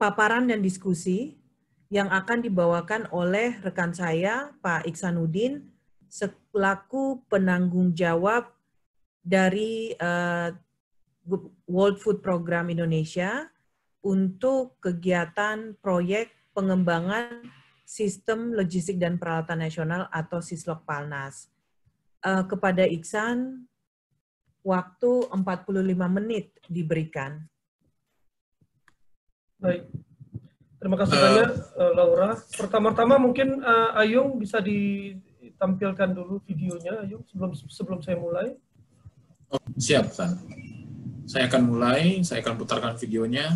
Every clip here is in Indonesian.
paparan dan diskusi yang akan dibawakan oleh rekan saya, Pak Iksanuddin, selaku penanggung jawab dari World Food Program Indonesia untuk kegiatan proyek pengembangan Sistem Logistik dan Peralatan Nasional atau Sislok-Palnas. Kepada Iksan, waktu 45 menit diberikan. Baik, terima kasih banyak Laura. Pertama-tama mungkin Ayung bisa ditampilkan dulu videonya, Ayung, sebelum saya mulai. Oh, siap, San. Saya akan mulai, saya akan putarkan videonya.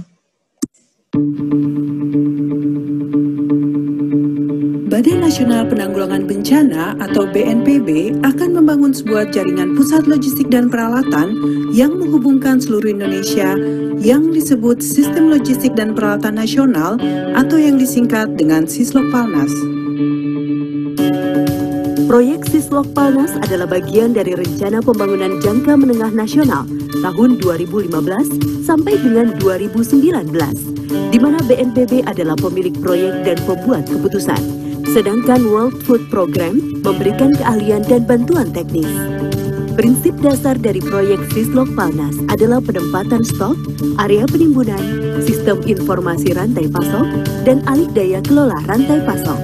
Badan Nasional Penanggulangan Bencana atau BNPB akan membangun sebuah jaringan pusat logistik dan peralatan yang menghubungkan seluruh Indonesia yang disebut Sistem Logistik dan Peralatan Nasional atau yang disingkat dengan Sislok-Palnas. Proyek Sislok-Palnas adalah bagian dari Rencana Pembangunan Jangka Menengah Nasional tahun 2015 sampai dengan 2019, di mana BNPB adalah pemilik proyek dan pembuat keputusan. Sedangkan World Food Program memberikan keahlian dan bantuan teknis. Prinsip dasar dari proyek Sislok-Palnas adalah penempatan stok, area penimbunan, sistem informasi rantai pasok, dan alih daya kelola rantai pasok.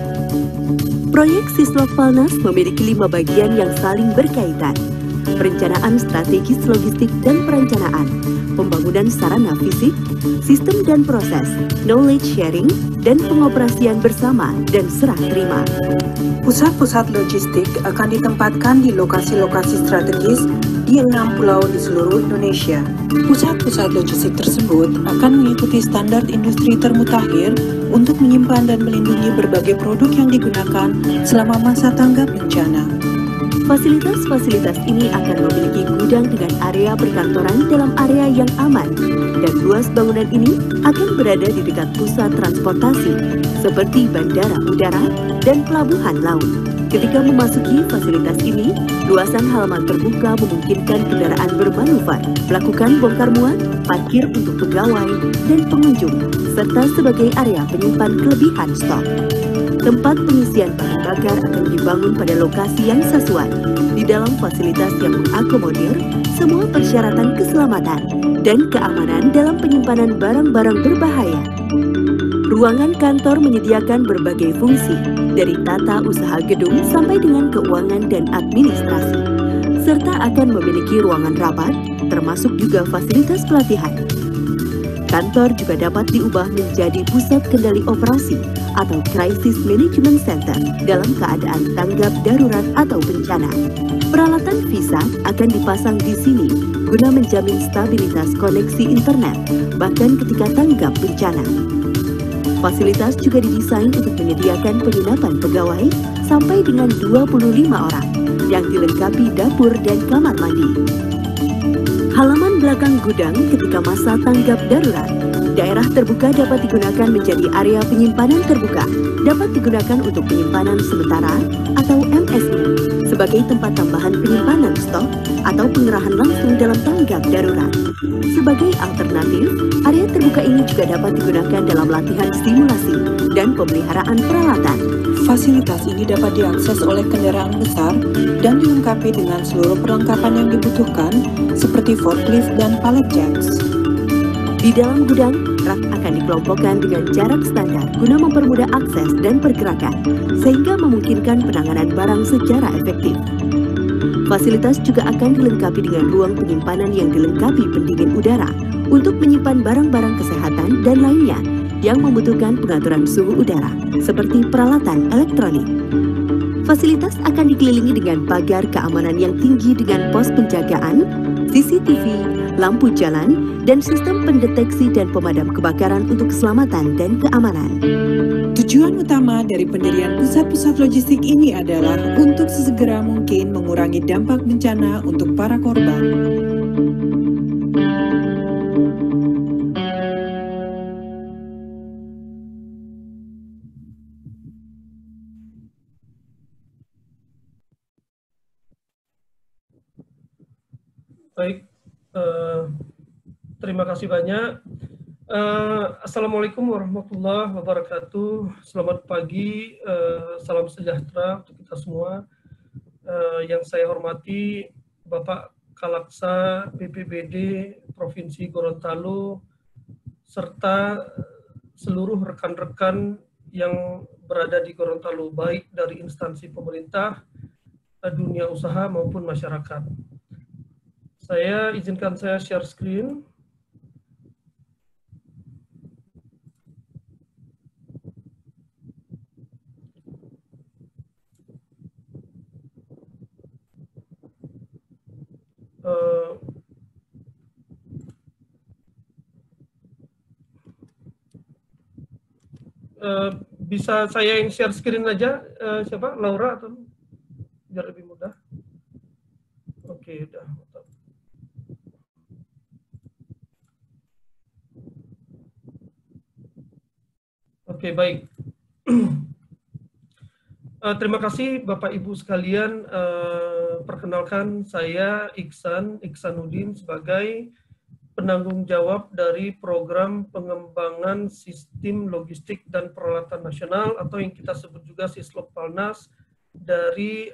Proyek Sislok-Palnas memiliki 5 bagian yang saling berkaitan. Perencanaan strategis logistik dan perencanaan, pembangunan sarana fisik, sistem dan proses, knowledge sharing, dan pengoperasian bersama dan serah terima. Pusat-pusat logistik akan ditempatkan di lokasi-lokasi strategis di 6 pulau di seluruh Indonesia. Pusat-pusat logistik tersebut akan mengikuti standar industri termutakhir untuk menyimpan dan melindungi berbagai produk yang digunakan selama masa tanggap bencana. Fasilitas-fasilitas ini akan memiliki gudang dengan area perkantoran dalam area yang aman, dan luas bangunan ini akan berada di dekat pusat transportasi, seperti bandara udara dan pelabuhan laut. Ketika memasuki fasilitas ini, luasan halaman terbuka memungkinkan kendaraan bermanuver, melakukan bongkar muat, parkir untuk pegawai dan pengunjung, serta sebagai area penyimpan kelebihan stok. Tempat pengisian bahan bakar akan dibangun pada lokasi yang sesuai, di dalam fasilitas yang mengakomodir semua persyaratan keselamatan dan keamanan dalam penyimpanan barang-barang berbahaya. Ruangan kantor menyediakan berbagai fungsi, dari tata usaha gedung sampai dengan keuangan dan administrasi, serta akan memiliki ruangan rapat, termasuk juga fasilitas pelatihan. Kantor juga dapat diubah menjadi pusat kendali operasi atau Crisis Management Center dalam keadaan tanggap darurat atau bencana. Peralatan visa akan dipasang di sini guna menjamin stabilitas koneksi internet, bahkan ketika tanggap bencana. Fasilitas juga didesain untuk menyediakan penginapan pegawai sampai dengan 25 orang yang dilengkapi dapur dan kamar mandi. Halaman belakang gudang ketika masa tanggap darurat. Daerah terbuka dapat digunakan menjadi area penyimpanan terbuka, dapat digunakan untuk penyimpanan sementara atau MSU, sebagai tempat tambahan penyimpanan stok atau pengerahan langsung dalam tanggap darurat. Sebagai alternatif, area terbuka ini juga dapat digunakan dalam latihan simulasi dan pemeliharaan peralatan. Fasilitas ini dapat diakses oleh kendaraan besar dan dilengkapi dengan seluruh perlengkapan yang dibutuhkan seperti forklift dan pallet jacks. Di dalam gudang, rak akan dikelompokkan dengan jarak standar guna mempermudah akses dan pergerakan, sehingga memungkinkan penanganan barang secara efektif. Fasilitas juga akan dilengkapi dengan ruang penyimpanan yang dilengkapi pendingin udara untuk menyimpan barang-barang kesehatan dan lainnya yang membutuhkan pengaturan suhu udara, seperti peralatan elektronik. Fasilitas akan dikelilingi dengan pagar keamanan yang tinggi dengan pos penjagaan, CCTV, lampu jalan, dan sistem pendeteksi dan pemadam kebakaran untuk keselamatan dan keamanan. Tujuan utama dari pendirian pusat-pusat logistik ini adalah untuk sesegera mungkin mengurangi dampak bencana untuk para korban. Baik, terima kasih banyak. Assalamualaikum warahmatullahi wabarakatuh. Selamat pagi, salam sejahtera untuk kita semua. Yang saya hormati Bapak Kalaksa BPBD Provinsi Gorontalo serta seluruh rekan-rekan yang berada di Gorontalo, baik dari instansi pemerintah, dunia usaha maupun masyarakat. Saya izinkan saya share screen. Bisa saya yang share screen aja, siapa? Laura atau biar lebih mudah? Oke, udah. Oke, baik. Terima kasih Bapak Ibu sekalian. Perkenalkan saya Iksanuddin sebagai penanggung jawab dari program pengembangan sistem logistik dan peralatan nasional atau yang kita sebut juga Sislopalnas dari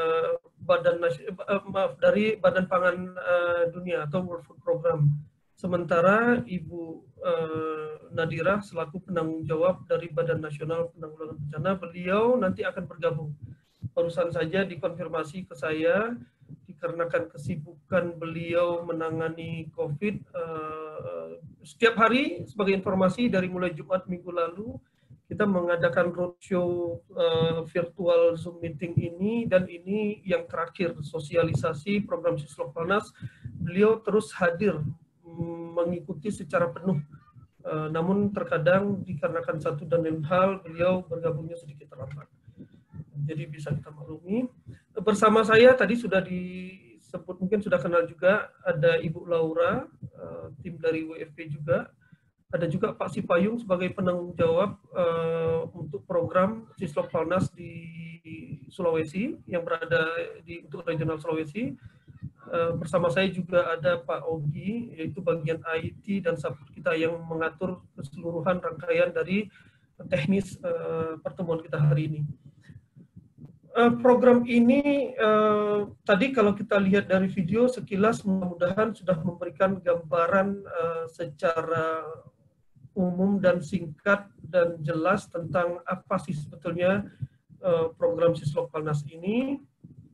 Badan Pangan Dunia atau World Food Program. Sementara Ibu Nadira selaku penanggung jawab dari Badan Nasional Penanggulangan Bencana, beliau nanti akan bergabung. Barusan saja dikonfirmasi ke saya, dikarenakan kesibukan beliau menangani COVID, setiap hari sebagai informasi dari mulai Jumat minggu lalu, kita mengadakan roadshow virtual Zoom meeting ini, dan ini yang terakhir sosialisasi program Sislopalnas. Beliau terus hadir mengikuti secara penuh, namun terkadang dikarenakan satu dan lain hal beliau bergabungnya sedikit terlambat, jadi bisa kita maklumi. Bersama saya tadi sudah disebut, mungkin sudah kenal juga, ada Ibu Laura, tim dari WFP juga, ada juga Pak Sipayung sebagai penanggung jawab untuk program Sislopalnas di Sulawesi yang berada untuk regional Sulawesi. Bersama saya juga ada Pak Ogi, yaitu bagian IT dan support kita yang mengatur keseluruhan rangkaian dari teknis pertemuan kita hari ini. Program ini tadi kalau kita lihat dari video sekilas mudah-mudahan sudah memberikan gambaran secara umum dan singkat dan jelas tentang apa sih sebetulnya program Sislopalnas ini.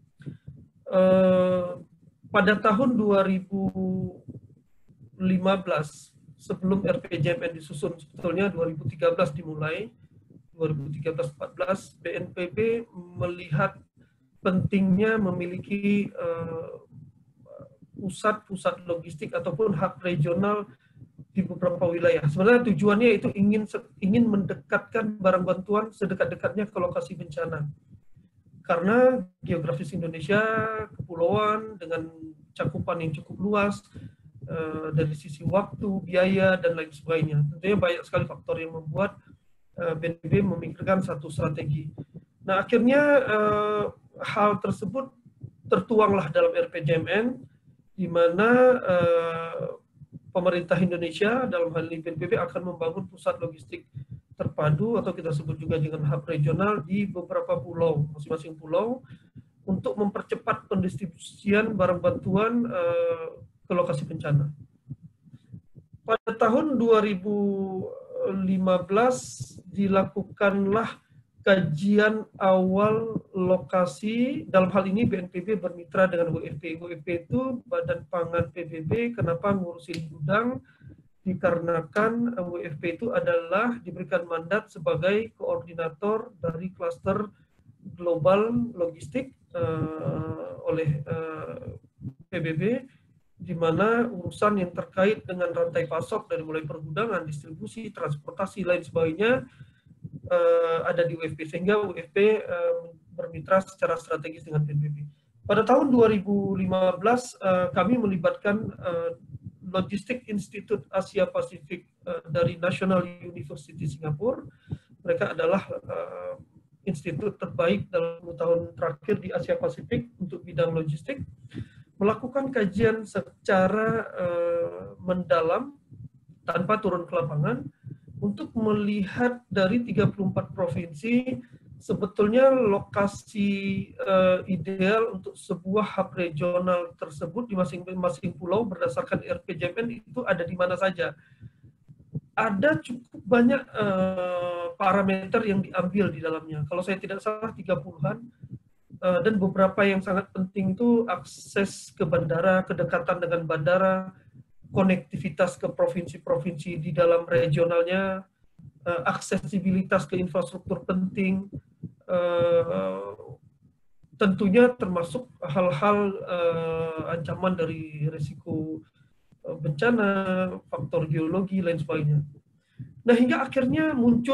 Pada tahun 2015, sebelum RPJMN disusun, sebetulnya 2013 dimulai, 2013-14, BNPB melihat pentingnya memiliki pusat-pusat logistik ataupun hub regional di beberapa wilayah. Sebenarnya tujuannya itu ingin mendekatkan barang bantuan sedekat-dekatnya ke lokasi bencana. Karena geografis Indonesia kepulauan dengan cakupan yang cukup luas, dari sisi waktu, biaya, dan lain sebagainya. Tentunya banyak sekali faktor yang membuat BNPB memikirkan satu strategi. Nah, akhirnya hal tersebut tertuanglah dalam RPJMN, di mana pemerintah Indonesia dalam hal ini BNPB akan membangun pusat logistik terpadu atau kita sebut juga dengan hub regional di beberapa pulau, masing-masing pulau, untuk mempercepat pendistribusian barang bantuan ke lokasi bencana. Pada tahun 2015 dilakukanlah kajian awal lokasi, dalam hal ini BNPB bermitra dengan WFP. WFP itu Badan Pangan PBB. Kenapa ngurusin gudang? Dikarenakan WFP itu adalah diberikan mandat sebagai koordinator dari klaster global logistik oleh PBB, di mana urusan yang terkait dengan rantai pasok dari mulai pergudangan, distribusi, transportasi, lain sebagainya ada di WFP, sehingga WFP bermitra secara strategis dengan PBB. Pada tahun 2015 kami melibatkan Logistik Institute Asia Pasifik dari National University Singapura. Mereka adalah institut terbaik dalam 10 tahun terakhir di Asia Pasifik untuk bidang logistik, melakukan kajian secara mendalam tanpa turun ke lapangan untuk melihat dari 34 provinsi sebetulnya lokasi ideal untuk sebuah hub regional tersebut di masing-masing pulau berdasarkan RPJMN itu ada di mana saja. Ada cukup banyak parameter yang diambil di dalamnya. Kalau saya tidak salah 30-an, dan beberapa yang sangat penting itu akses ke bandara, kedekatan dengan bandara, konektivitas ke provinsi-provinsi di dalam regionalnya, aksesibilitas ke infrastruktur penting, tentunya termasuk hal-hal ancaman dari risiko bencana, faktor geologi, lain sebagainya. Nah, hingga akhirnya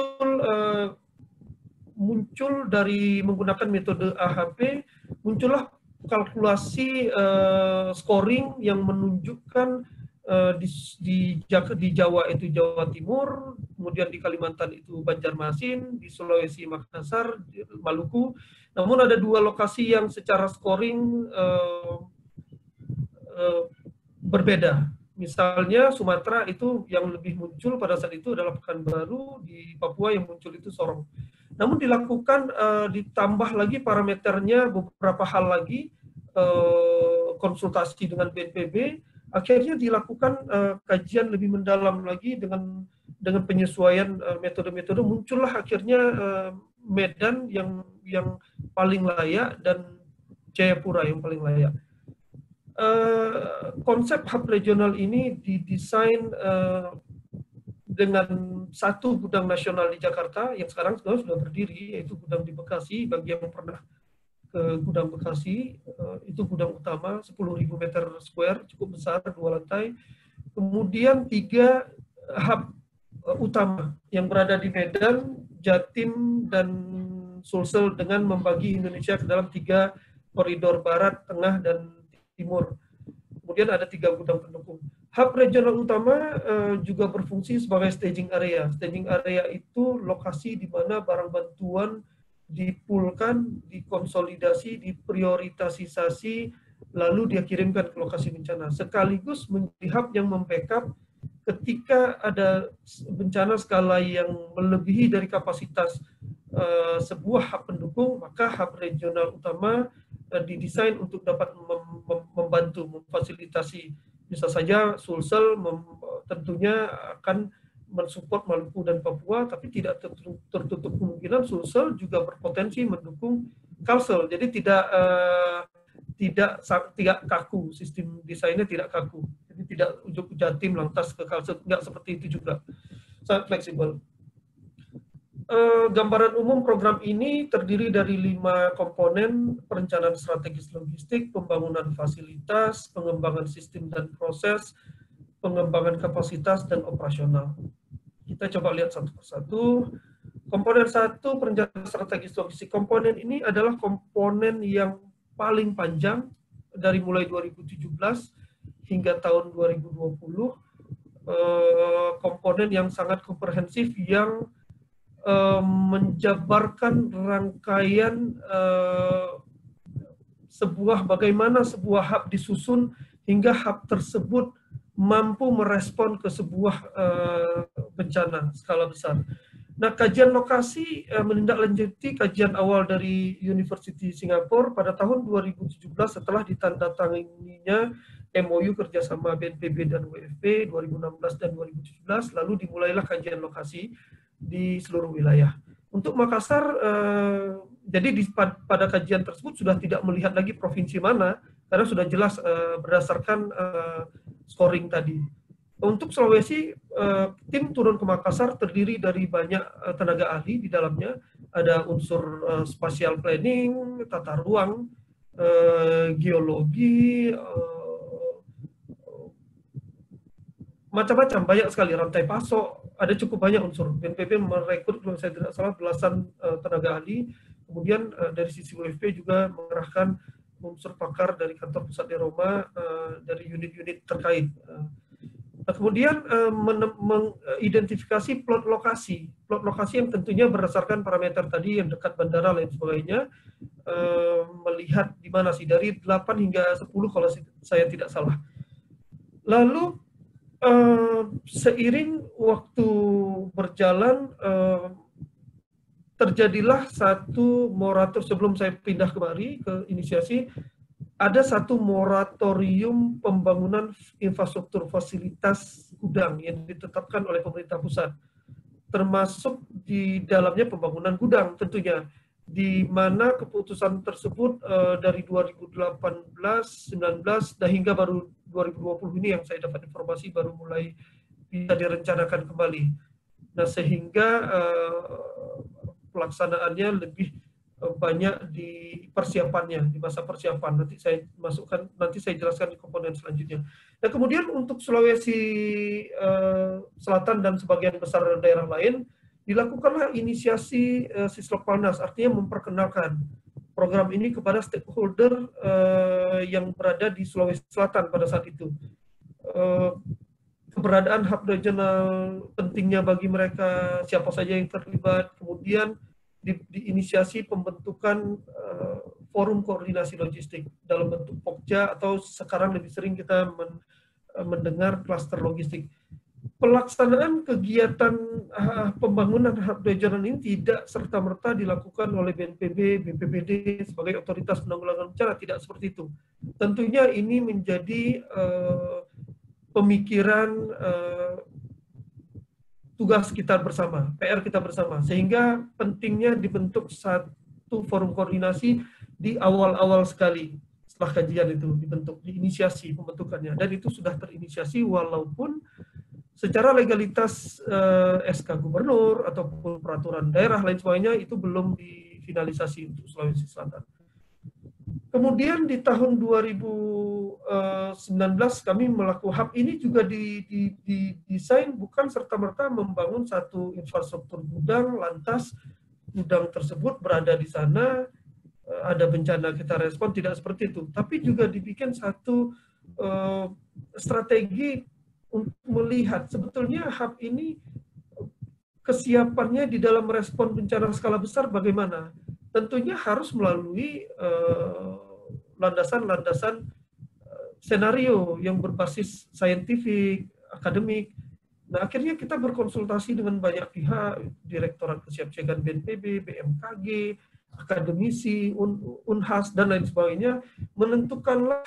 muncul dari menggunakan metode AHP, muncullah kalkulasi scoring yang menunjukkan di Jawa itu Jawa Timur, kemudian di Kalimantan itu Banjarmasin, di Sulawesi Makassar, Maluku. Namun ada 2 lokasi yang secara scoring berbeda. Misalnya Sumatera itu yang lebih muncul pada saat itu adalah Pekanbaru, di Papua yang muncul itu Sorong. Namun dilakukan ditambah lagi parameternya beberapa hal lagi, konsultasi dengan BNPB, akhirnya dilakukan kajian lebih mendalam lagi dengan penyesuaian metode-metode, muncullah akhirnya Medan yang paling layak dan Jayapura yang paling layak. Konsep hub regional ini didesain dengan satu gudang nasional di Jakarta yang sekarang sudah berdiri, yaitu gudang di Bekasi. Bagi yang pernah ke gudang Bekasi, itu gudang utama 10.000 meter square, cukup besar, 2 lantai. Kemudian 3 hub utama yang berada di Medan, Jatim, dan Sulsel dengan membagi Indonesia ke dalam 3 koridor barat, tengah, dan timur. Kemudian ada 3 gudang pendukung. Hub regional utama juga berfungsi sebagai staging area. Staging area itu lokasi di mana barang bantuan dipulkan, dikonsolidasi, diprioritasisasi, lalu dia kirimkan ke lokasi bencana. Sekaligus menjadi hub yang membackup ketika ada bencana skala yang melebihi dari kapasitas sebuah hub pendukung, maka hub regional utama didesain untuk dapat membantu, memfasilitasi. Bisa saja Sulsel tentunya akan mensupport Maluku dan Papua, tapi tidak tertutup kemungkinan Sulsel juga berpotensi mendukung Kalsel. Jadi tidak kaku, sistem desainnya tidak kaku. Jadi tidak ujuk Jatim lantas ke Kalsel, enggak seperti itu juga. Sangat fleksibel. Gambaran umum program ini terdiri dari 5 komponen: perencanaan strategis logistik, pembangunan fasilitas, pengembangan sistem dan proses, pengembangan kapasitas, dan operasional. Kita coba lihat satu persatu. Komponen 1, perencanaan strategis logistik. Komponen ini adalah komponen yang paling panjang dari mulai 2017 hingga tahun 2020. Komponen yang sangat komprehensif yang menjabarkan rangkaian bagaimana sebuah hub disusun hingga hub tersebut mampu merespon ke sebuah bencana skala besar. Nah, kajian lokasi menindaklanjuti kajian awal dari University Singapore pada tahun 2017 setelah ditandatanganinya MOU kerjasama BNPB dan WFP 2016 dan 2017, lalu dimulailah kajian lokasi di seluruh wilayah. Untuk Makassar, jadi pada kajian tersebut sudah tidak melihat lagi provinsi mana, karena sudah jelas berdasarkan scoring tadi. Untuk Sulawesi, tim turun ke Makassar terdiri dari banyak tenaga ahli di dalamnya. Ada unsur spatial planning, tata ruang, geologi, macam-macam, banyak sekali, rantai pasok, ada cukup banyak unsur. BNPB merekrut, kalau saya tidak salah, belasan tenaga ahli. Kemudian dari sisi WFP juga mengerahkan unsur pakar dari kantor pusat di Roma, dari unit-unit terkait. Nah, kemudian mengidentifikasi plot lokasi yang tentunya berdasarkan parameter tadi yang dekat bandara lain sebagainya, melihat di mana sih, dari 8 hingga 10 kalau saya tidak salah. Lalu Seiring waktu berjalan, terjadilah satu moratorium. Sebelum saya pindah kemari ke inisiasi, ada satu moratorium pembangunan infrastruktur fasilitas gudang yang ditetapkan oleh pemerintah pusat, termasuk di dalamnya pembangunan gudang tentunya, di mana keputusan tersebut dari 2018, 19 dan hingga baru 2020 ini yang saya dapat informasi baru mulai bisa direncanakan kembali. Nah, sehingga pelaksanaannya lebih banyak di persiapannya, di masa persiapan. Nanti saya jelaskan di komponen selanjutnya. Nah, kemudian untuk Sulawesi Selatan dan sebagian besar daerah lain, dilakukanlah inisiasi Sislokpanas, artinya memperkenalkan program ini kepada stakeholder yang berada di Sulawesi Selatan pada saat itu. Keberadaan hub regional pentingnya bagi mereka, siapa saja yang terlibat, kemudian diinisiasi pembentukan forum koordinasi logistik dalam bentuk Pokja, atau sekarang lebih sering kita mendengar klaster logistik. Pelaksanaan kegiatan pembangunan hub regional ini tidak serta-merta dilakukan oleh BNPB, BPBD sebagai otoritas penanggulangan bencana, tidak seperti itu. Tentunya ini menjadi pemikiran tugas kita bersama, PR kita bersama, sehingga pentingnya dibentuk satu forum koordinasi di awal-awal sekali setelah kajian itu dibentuk, diinisiasi pembentukannya, dan itu sudah terinisiasi walaupun secara legalitas SK Gubernur ataupun peraturan daerah lain sebagainya itu belum difinalisasi untuk Sulawesi Selatan. Kemudian di tahun 2019 kami melakukan hub ini juga didesain bukan serta-merta membangun satu infrastruktur gudang, lantas gudang tersebut berada di sana, ada bencana kita respon, tidak seperti itu. Tapi juga dibikin satu strategi untuk melihat sebetulnya hub ini kesiapannya di dalam respon bencana skala besar bagaimana. Tentunya harus melalui landasan-landasan senario yang berbasis saintifik, akademik. Nah, akhirnya kita berkonsultasi dengan banyak pihak, Direktorat Kesiapsiagaan BNPB, BMKG, akademisi, Unhas, dan lain sebagainya, menentukanlah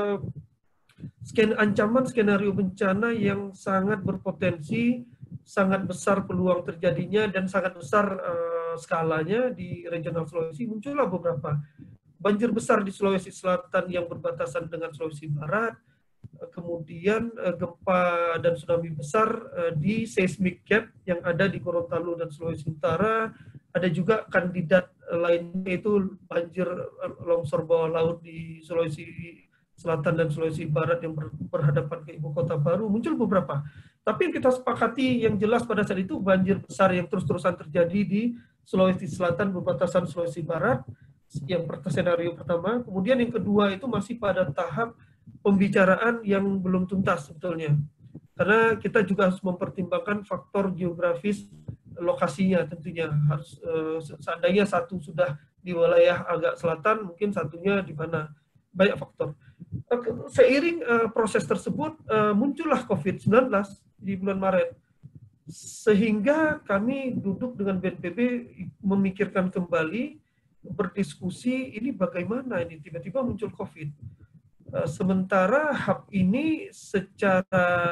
ancaman skenario bencana yang sangat berpotensi, sangat besar peluang terjadinya, dan sangat besar skalanya di regional Sulawesi. Muncullah beberapa. Banjir besar di Sulawesi Selatan yang berbatasan dengan Sulawesi Barat, kemudian gempa dan tsunami besar di seismic gap yang ada di Gorontalo dan Sulawesi Utara. Ada juga kandidat lainnya itu banjir longsor bawah laut di Sulawesi Selatan dan Sulawesi Barat yang berhadapan ke ibu kota baru. Muncul beberapa. Tapi yang kita sepakati yang jelas pada saat itu banjir besar yang terus-terusan terjadi di Sulawesi Selatan berbatasan Sulawesi Barat, yang senario pertama. Kemudian yang kedua itu masih pada tahap pembicaraan yang belum tuntas sebetulnya. Karena kita juga harus mempertimbangkan faktor geografis lokasinya tentunya. Harus seandainya satu sudah di wilayah agak selatan, mungkin satunya di mana. Banyak faktor. Seiring proses tersebut muncullah COVID-19 di bulan Maret. Sehingga kami duduk dengan BNPB memikirkan kembali, berdiskusi ini bagaimana ini tiba-tiba muncul COVID. Sementara hub ini secara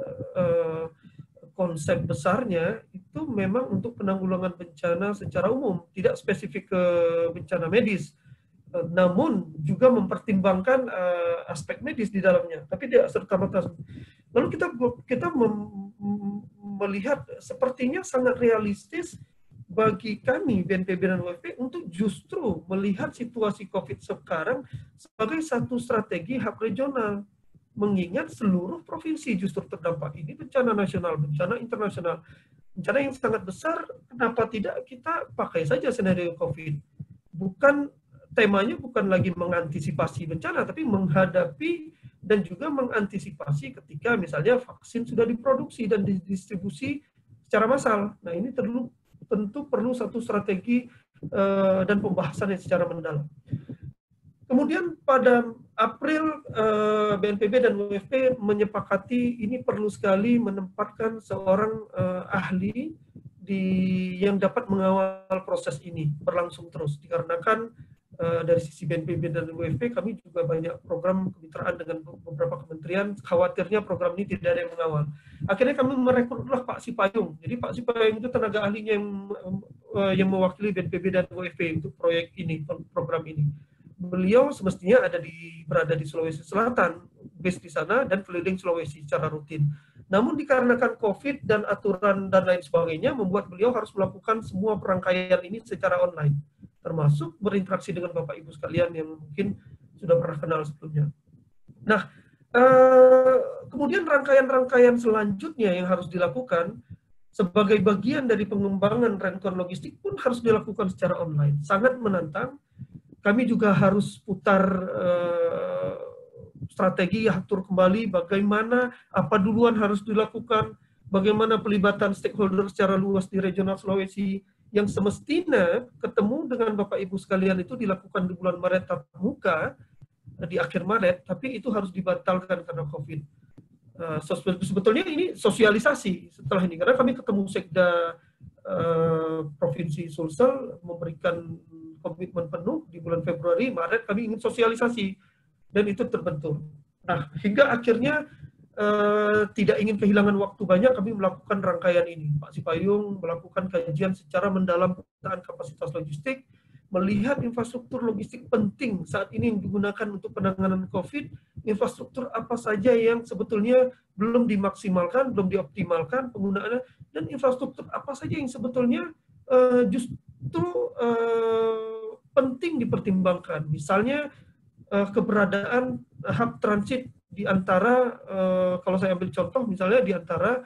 konsep besarnya itu memang untuk penanggulangan bencana secara umum, tidak spesifik ke bencana medis, namun juga mempertimbangkan aspek medis di dalamnya, tapi tidak serta-merta. Lalu kita melihat sepertinya sangat realistis bagi kami BNPB dan WFP untuk justru melihat situasi COVID sekarang sebagai satu strategi hub regional, mengingat seluruh provinsi justru terdampak. Ini bencana nasional, bencana internasional, bencana yang sangat besar. Kenapa tidak kita pakai saja skenario COVID? Temanya bukan lagi mengantisipasi bencana, tapi menghadapi dan juga mengantisipasi ketika misalnya vaksin sudah diproduksi dan didistribusi secara massal. Nah, ini tentu perlu satu strategi dan pembahasan yang secara mendalam. Kemudian pada April BNPB dan WFP menyepakati ini perlu sekali menempatkan seorang ahli yang dapat mengawal proses ini berlangsung terus, dikarenakan dari sisi BNPB dan WFP kami juga banyak program kemitraan dengan beberapa kementerian, khawatirnya program ini tidak ada yang mengawal. Akhirnya kami merekrutlah Pak Sipayung. Jadi Pak Sipayung itu tenaga ahlinya yang mewakili BNPB dan WFP untuk proyek ini, program ini. Beliau semestinya berada di Sulawesi Selatan, base di sana, dan keliling Sulawesi secara rutin. Namun dikarenakan COVID dan aturan dan lain sebagainya, membuat beliau harus melakukan semua perangkaian ini secara online, termasuk berinteraksi dengan Bapak Ibu sekalian yang mungkin sudah pernah kenal sebelumnya. Nah, kemudian rangkaian-rangkaian selanjutnya yang harus dilakukan sebagai bagian dari pengembangan Rencon Logistik pun harus dilakukan secara online. Sangat menantang. Kami juga harus putar strategi, atur kembali bagaimana, apa duluan harus dilakukan, bagaimana pelibatan stakeholder secara luas di regional Sulawesi, yang semestinya ketemu dengan Bapak Ibu sekalian itu dilakukan di bulan Maret tatap muka, di akhir Maret, tapi itu harus dibatalkan karena COVID. Sebetulnya ini sosialisasi setelah ini, karena kami ketemu Sekda Provinsi Sulsel memberikan komitmen penuh di bulan Februari, Maret kami ingin sosialisasi, dan itu terbentur. Nah, hingga akhirnya tidak ingin kehilangan waktu banyak, kami melakukan rangkaian ini. Pak Sipayung melakukan kajian secara mendalam pemetaan kapasitas logistik, melihat infrastruktur logistik penting saat ini yang digunakan untuk penanganan COVID, infrastruktur apa saja yang sebetulnya belum dimaksimalkan, belum dioptimalkan penggunaannya, dan infrastruktur apa saja yang sebetulnya justru penting dipertimbangkan. Misalnya keberadaan hub transit di antara, kalau saya ambil contoh misalnya di antara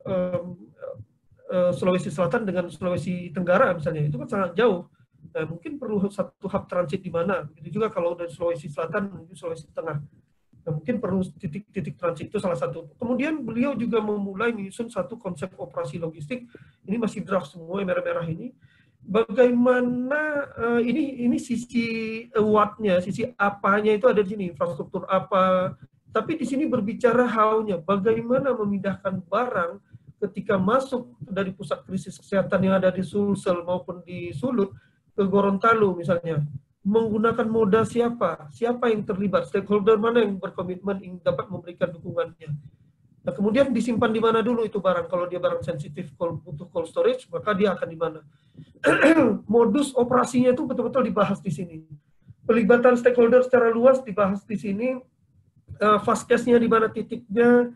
Sulawesi Selatan dengan Sulawesi Tenggara misalnya, itu kan sangat jauh. Nah, mungkin perlu satu hub transit di mana. Itu juga kalau dari Sulawesi Selatan menuju Sulawesi Tengah. Nah, mungkin perlu titik-titik transit, itu salah satu. Kemudian beliau juga memulai menyusun satu konsep operasi logistik. Ini masih draft semua yang merah-merah ini. Bagaimana ini sisi what-nya, sisi apanya itu ada di sini, infrastruktur apa. Tapi di sini berbicara how-nya, bagaimana memindahkan barang ketika masuk dari pusat krisis kesehatan yang ada di Sulsel maupun di Sulut ke Gorontalo misalnya. Menggunakan moda siapa yang terlibat, stakeholder mana yang berkomitmen yang dapat memberikan dukungannya. Nah, kemudian disimpan di mana dulu itu barang, kalau dia barang sensitif butuh cold storage, maka dia akan di mana. Modus operasinya itu betul-betul dibahas di sini. Pelibatan stakeholder secara luas dibahas di sini. Fast case-nya di mana titiknya,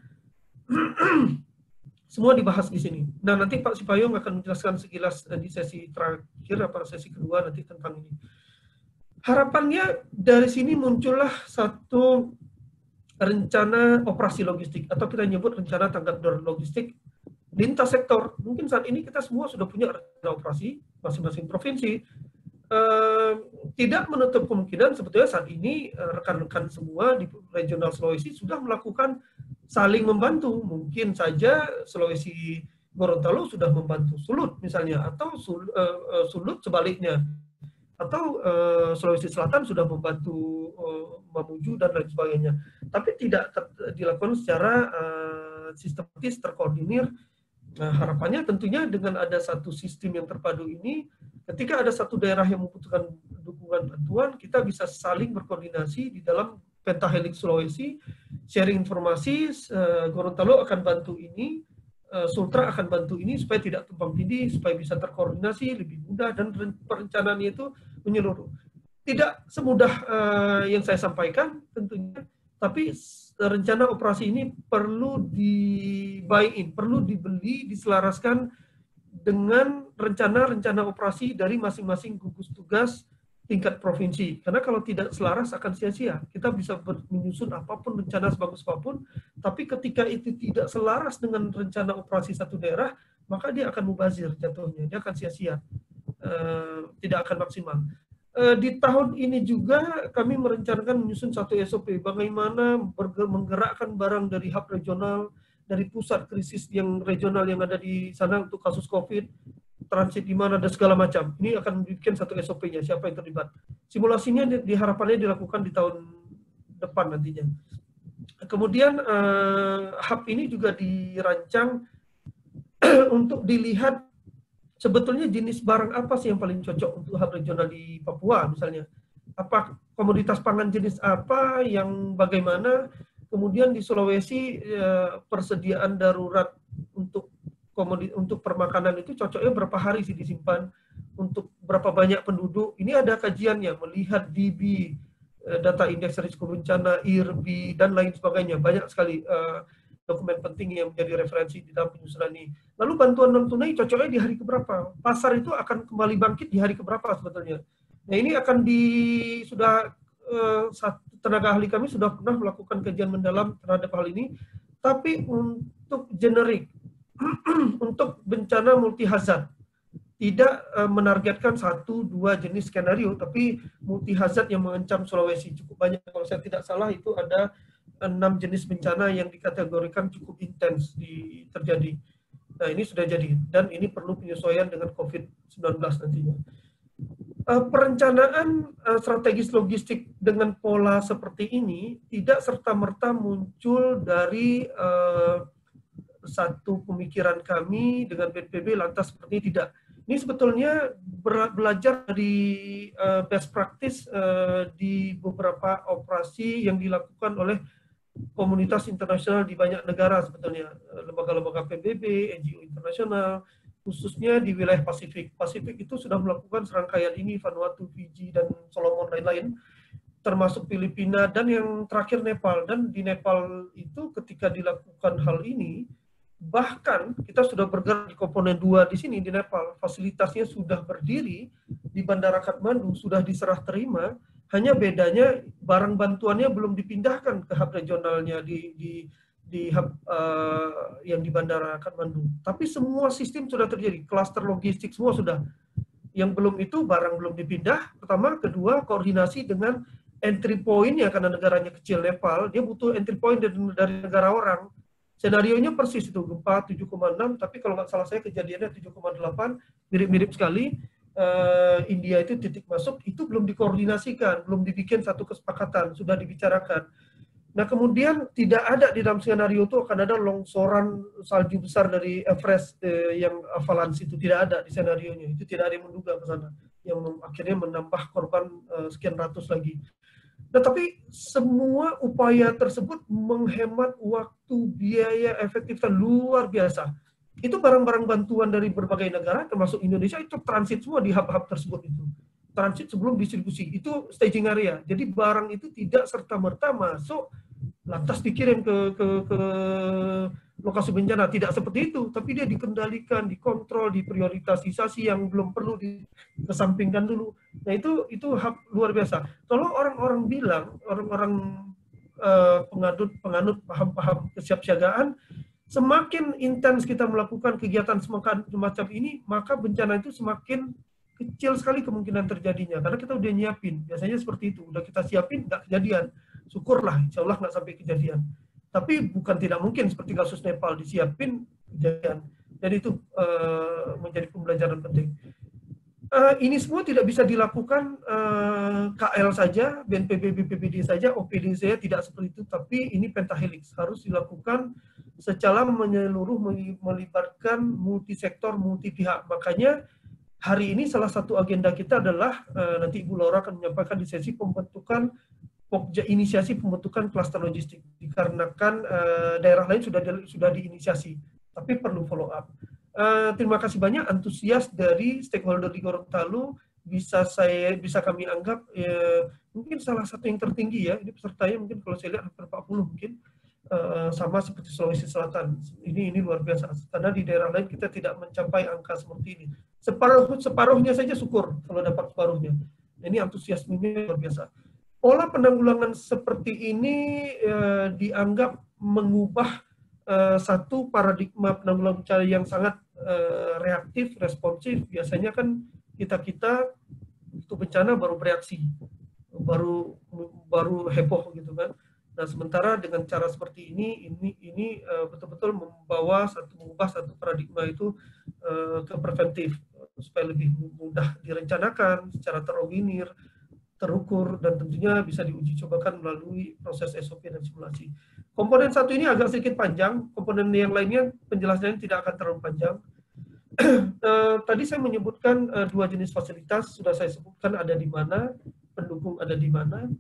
semua dibahas di sini. Nah, nanti Pak Sipayung akan menjelaskan sekilas di sesi terakhir, sesi kedua nanti tentang ini. Harapannya dari sini muncullah satu rencana operasi logistik, atau kita nyebut rencana tanggap darurat logistik lintas sektor. Mungkin saat ini kita semua sudah punya rencana operasi masing-masing provinsi. Tidak menutup kemungkinan sebetulnya saat ini rekan-rekan semua di regional Sulawesi sudah melakukan saling membantu. Mungkin saja Sulawesi Gorontalo sudah membantu Sulut misalnya, atau Sulut sebaliknya, atau Sulawesi Selatan sudah membantu Mamuju dan lain sebagainya. Tapi tidak dilakukan secara sistematis, terkoordinir. Nah, harapannya tentunya dengan ada satu sistem yang terpadu ini, ketika ada satu daerah yang membutuhkan dukungan bantuan, kita bisa saling berkoordinasi di dalam pentahelix Sulawesi, sharing informasi, Gorontalo akan bantu ini, Sultra akan bantu ini, supaya tidak tumpang tindih, supaya bisa terkoordinasi lebih mudah, dan perencanaannya itu menyeluruh. Tidak semudah yang saya sampaikan tentunya, tapi rencana operasi ini perlu di-buy-in, perlu dibeli, diselaraskan dengan rencana-rencana operasi dari masing-masing gugus tugas tingkat provinsi. Karena kalau tidak selaras akan sia-sia. Kita bisa menyusun apapun, rencana sebagus apapun, tapi ketika itu tidak selaras dengan rencana operasi satu daerah, maka dia akan mubazir jatuhnya, dia akan sia-sia, tidak akan maksimal. Di tahun ini juga kami merencanakan menyusun satu SOP, bagaimana menggerakkan barang dari hub regional, dari pusat krisis yang regional yang ada di sana untuk kasus COVID, transit di mana, dan segala macam. Ini akan bikin satu SOP-nya, siapa yang terlibat. Simulasinya diharapannya dilakukan di tahun depan nantinya. Kemudian hub ini juga dirancang untuk dilihat sebetulnya jenis barang apa sih yang paling cocok untuk hub regional di Papua misalnya. Apa komoditas pangan jenis apa yang bagaimana, kemudian di Sulawesi persediaan darurat untuk permakanan itu cocoknya berapa hari sih disimpan, untuk berapa banyak penduduk. Ini ada kajiannya, melihat DB, data indeks risiko bencana, IRB, dan lain sebagainya. Banyak sekali dokumen penting yang menjadi referensi di dalam penyusunan ini. Lalu bantuan non tunai cocoknya di hari keberapa? Pasar itu akan kembali bangkit di hari keberapa sebetulnya? Nah ini akan tenaga ahli kami sudah pernah melakukan kajian mendalam terhadap hal ini, tapi untuk generik, untuk bencana multi hazard, tidak menargetkan 1-2 jenis skenario, tapi multi hazard yang mengancam Sulawesi cukup banyak. Kalau saya tidak salah itu ada 6 jenis bencana yang dikategorikan cukup intens terjadi. Nah ini sudah jadi, dan ini perlu penyesuaian dengan COVID-19 nantinya. Perencanaan strategis logistik dengan pola seperti ini tidak serta-merta muncul dari satu pemikiran kami dengan BNPB lantas seperti ini, tidak. Ini sebetulnya belajar dari best practice di beberapa operasi yang dilakukan oleh komunitas internasional di banyak negara sebetulnya, lembaga-lembaga PBB, NGO internasional, khususnya di wilayah Pasifik. Pasifik itu sudah melakukan serangkaian ini, Vanuatu, Fiji, dan Solomon lain-lain, termasuk Filipina, dan yang terakhir Nepal. Dan di Nepal itu ketika dilakukan hal ini, bahkan kita sudah bergerak di komponen 2 di sini di Nepal, fasilitasnya sudah berdiri di Bandara Kathmandu, sudah diserah terima, hanya bedanya barang bantuannya belum dipindahkan ke hub regionalnya di hub yang di Bandara Kathmandu. Tapi semua sistem sudah terjadi, klaster logistik semua sudah. Yang belum itu barang belum dipindah, pertama. Kedua, koordinasi dengan entry point-nya, karena negaranya kecil Nepal, dia butuh entry point dari negara orang. Senarionya persis itu, gempa 7,6, tapi kalau nggak salah saya kejadiannya 7,8, mirip-mirip sekali. India itu titik masuk, itu belum dikoordinasikan, belum dibikin satu kesepakatan, sudah dibicarakan. Nah kemudian tidak ada di dalam skenario itu akan ada longsoran salju besar dari Everest yang avalanche, itu tidak ada di skenarionya, itu tidak ada yang menduga ke sana, yang akhirnya menambah korban sekian ratus lagi. Nah tapi semua upaya tersebut menghemat waktu, biaya, efektivitas luar biasa. Itu barang-barang bantuan dari berbagai negara, termasuk Indonesia, itu transit semua di hub-hub tersebut itu. Transit sebelum distribusi, itu staging area. Jadi barang itu tidak serta-merta masuk, lantas dikirim ke lokasi bencana. Tidak seperti itu, tapi dia dikendalikan, dikontrol, diprioritasasi yang belum perlu dikesampingkan dulu. Nah itu hub luar biasa. Kalau orang-orang bilang, orang-orang penganut paham-paham kesiapsiagaan, semakin intens kita melakukan kegiatan semacam ini, maka bencana itu semakin kecil sekali kemungkinan terjadinya. Karena kita udah nyiapin. Biasanya seperti itu. Udah kita siapin, nggak kejadian. Syukurlah, insya Allah nggak sampai kejadian. Tapi bukan tidak mungkin seperti kasus Nepal, disiapin, kejadian. Dan itu menjadi pembelajaran penting. Ini semua tidak bisa dilakukan KL saja, BNPB, BPBD saja, OPD saja, tidak seperti itu. Tapi ini pentahelix, harus dilakukan secara menyeluruh, melibatkan multisektor, multi pihak. Makanya hari ini salah satu agenda kita adalah nanti Ibu Laura akan menyampaikan di sesi pembentukan inisiasi pembentukan klaster logistik, dikarenakan daerah lain sudah diinisiasi, tapi perlu follow up. Terima kasih banyak antusias dari stakeholder di Gorontalo, bisa kami anggap mungkin salah satu yang tertinggi ya. Ini pesertanya mungkin kalau saya lihat hampir 40 mungkin. Sama seperti Sulawesi Selatan. Ini luar biasa. Karena di daerah lain kita tidak mencapai angka seperti ini. Separuhnya saja syukur kalau dapat separuhnya. Ini antusiasmenya luar biasa. Pola penanggulangan seperti ini dianggap mengubah satu paradigma penanggulangan bencana yang sangat reaktif, responsif. Biasanya kan kita itu bencana baru bereaksi, baru heboh gitu kan. Nah, sementara dengan cara seperti ini betul-betul mengubah satu paradigma itu ke preventif supaya lebih mudah direncanakan secara terorganisir, terukur, dan tentunya bisa diuji cobakan melalui proses SOP dan simulasi. Komponen satu ini agak sedikit panjang, komponen yang lainnya penjelasannya tidak akan terlalu panjang. Tadi saya menyebutkan dua jenis fasilitas, sudah saya sebutkan ada di mana, pendukung ada di mana.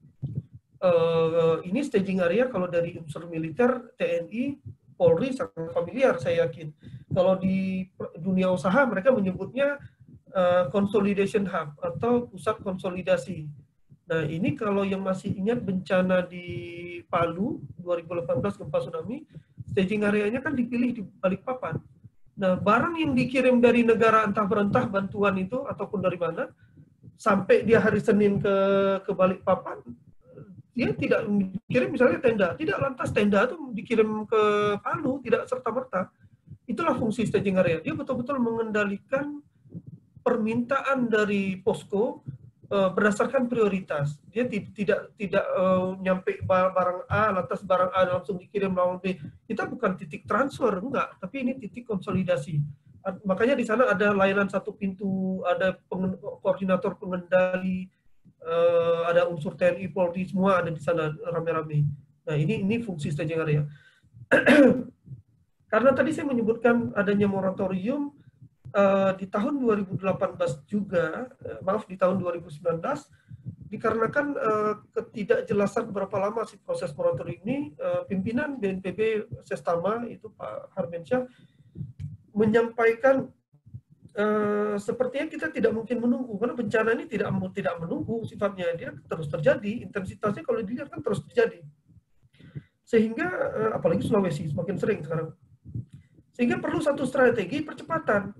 Ini staging area kalau dari unsur militer, TNI, Polri sangat familiar saya yakin. Kalau di dunia usaha mereka menyebutnya consolidation hub atau pusat konsolidasi. Nah ini kalau yang masih ingat bencana di Palu 2018 gempa tsunami, staging areanya kan dipilih di Balikpapan. Nah barang yang dikirim dari negara entah berentah bantuan itu ataupun dari mana, sampai dia hari Senin ke Balikpapan, dia tidak dikirim misalnya tenda, tidak lantas tenda itu dikirim ke Palu, tidak serta-merta. Itulah fungsi staging area. Dia betul-betul mengendalikan permintaan dari posko berdasarkan prioritas. Dia tidak nyampe barang A, lantas barang A langsung dikirim lawan B. Kita bukan titik transfer, enggak, tapi ini titik konsolidasi. Makanya di sana ada layanan satu pintu, ada koordinator pengendali, ada unsur TNI, Polri, semua ada di sana rame-rame. Nah ini fungsi staging area. Karena tadi saya menyebutkan adanya moratorium di tahun 2018 juga, maaf di tahun 2019, dikarenakan ketidakjelasan berapa lama sih proses moratorium ini, pimpinan BNPB Sestama itu Pak Harmensyah menyampaikan sepertinya kita tidak mungkin menunggu karena bencana ini tidak menunggu sifatnya, dia terus terjadi, intensitasnya kalau dilihat kan terus terjadi, sehingga apalagi Sulawesi semakin sering sekarang, sehingga perlu satu strategi percepatan.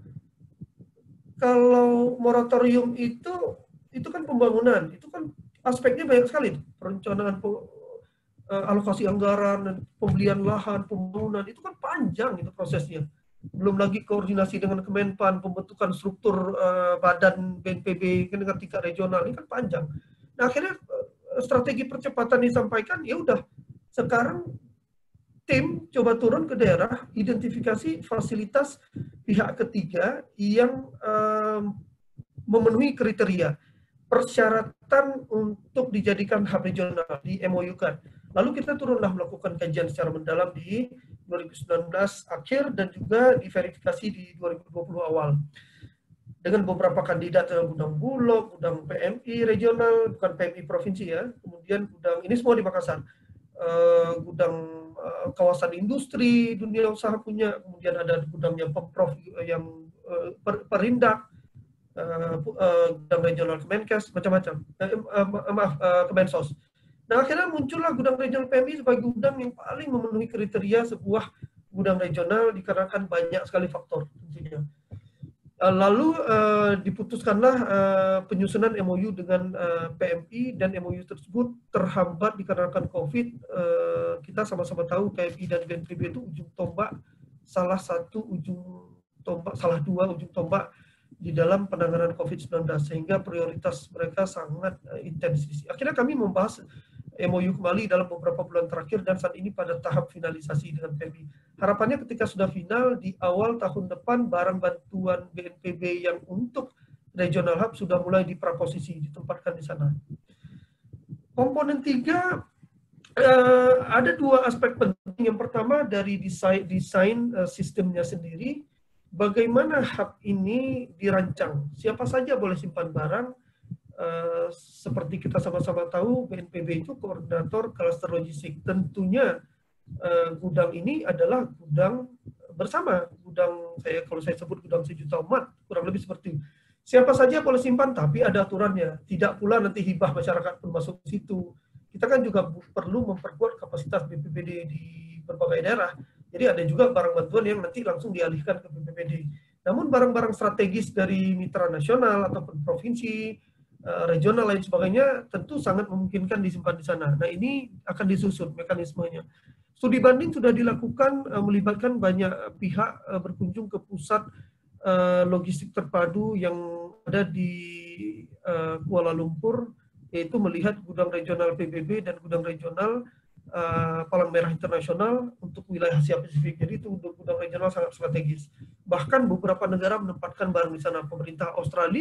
Kalau moratorium itu kan pembangunan, itu kan aspeknya banyak sekali, perencanaan, alokasi anggaran, pembelian lahan, pembangunan, itu kan panjang itu prosesnya. Belum lagi koordinasi dengan Kemenpan, pembentukan struktur badan BNPB dengan tingkat regional, ini kan panjang. Nah akhirnya strategi percepatan disampaikan, ya udah sekarang tim coba turun ke daerah, identifikasi fasilitas pihak ketiga yang memenuhi kriteria persyaratan untuk dijadikan hub regional di MOU kan. Lalu kita turunlah melakukan kajian secara mendalam di 2019 akhir dan juga diverifikasi di 2020 awal. Dengan beberapa kandidat gudang Bulog, gudang PMI regional, bukan PMI provinsi ya, kemudian gudang, ini semua di Makassar, gudang kawasan industri dunia usaha punya, kemudian ada gudangnya Pemprov yang Perindak, gudang regional Kemenkes, macam-macam, Kemensos. Nah akhirnya muncullah gudang regional PMI sebagai gudang yang paling memenuhi kriteria sebuah gudang regional dikarenakan banyak sekali faktor tentunya. Lalu diputuskanlah penyusunan MOU dengan PMI, dan MOU tersebut terhambat dikarenakan COVID. Kita sama-sama tahu PMI dan BNPB itu ujung tombak, salah dua ujung tombak di dalam penanganan COVID-19, sehingga prioritas mereka sangat intens. Akhirnya kami membahas MOU kembali dalam beberapa bulan terakhir, dan saat ini pada tahap finalisasi dengan PMI. Harapannya ketika sudah final di awal tahun depan, barang bantuan BNPB yang untuk regional hub sudah mulai dipraposisi, ditempatkan di sana. Komponen 3, ada dua aspek penting. Yang pertama dari desain sistemnya sendiri, bagaimana hub ini dirancang, siapa saja boleh simpan barang. Seperti kita sama-sama tahu, BNPB itu koordinator klaster logistik. Tentunya gudang ini adalah gudang bersama, gudang kalau saya sebut gudang sejuta umat, kurang lebih seperti itu. Siapa saja boleh simpan, tapi ada aturannya. Tidak pula nanti hibah masyarakat pun masuk ke situ. Kita kan juga perlu memperkuat kapasitas BPBD di berbagai daerah. Jadi ada juga barang bantuan yang nanti langsung dialihkan ke BPBD. Namun barang-barang strategis dari mitra nasional ataupun provinsi, regional lain sebagainya tentu sangat memungkinkan disimpan di sana. Nah ini akan disusun mekanismenya. Studi banding sudah dilakukan melibatkan banyak pihak, berkunjung ke pusat logistik terpadu yang ada di Kuala Lumpur, yaitu melihat gudang regional PBB dan gudang regional Palang Merah Internasional untuk wilayah Asia Pasifik. Jadi itu gudang regional sangat strategis. Bahkan beberapa negara menempatkan barang di sana. Pemerintah Australia